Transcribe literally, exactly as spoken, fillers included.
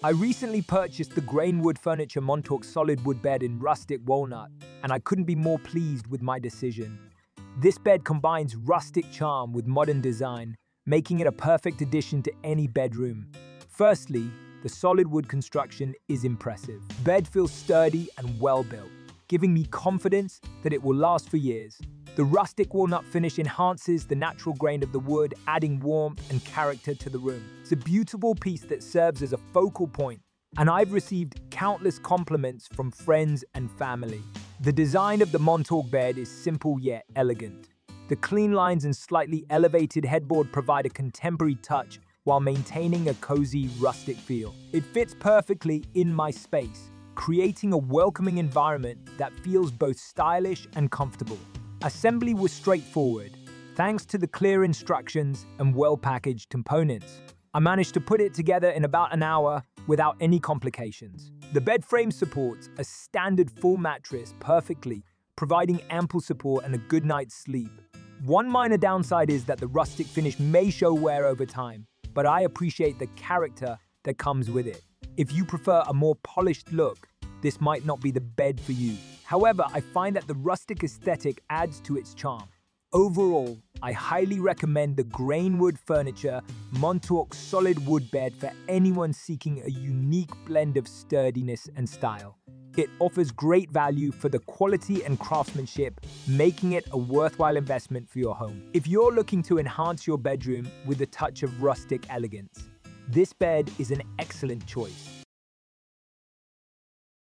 I recently purchased the Grainwood Furniture Montauk solid wood bed in Rustic Walnut, and I couldn't be more pleased with my decision. This bed combines rustic charm with modern design, making it a perfect addition to any bedroom. Firstly, the solid wood construction is impressive. The bed feels sturdy and well built, giving me confidence that it will last for years. The rustic walnut finish enhances the natural grain of the wood, adding warmth and character to the room. It's a beautiful piece that serves as a focal point, and I've received countless compliments from friends and family. The design of the Montauk bed is simple yet elegant. The clean lines and slightly elevated headboard provide a contemporary touch while maintaining a cozy, rustic feel. It fits perfectly in my space, creating a welcoming environment that feels both stylish and comfortable. Assembly was straightforward, thanks to the clear instructions and well-packaged components. I managed to put it together in about an hour without any complications. The bed frame supports a standard full mattress perfectly, providing ample support and a good night's sleep. One minor downside is that the rustic finish may show wear over time, but I appreciate the character that comes with it. If you prefer a more polished look, this might not be the bed for you. However, I find that the rustic aesthetic adds to its charm. Overall, I highly recommend the Grainwood Furniture Montauk solid wood bed for anyone seeking a unique blend of sturdiness and style. It offers great value for the quality and craftsmanship, making it a worthwhile investment for your home. If you're looking to enhance your bedroom with a touch of rustic elegance, this bed is an excellent choice.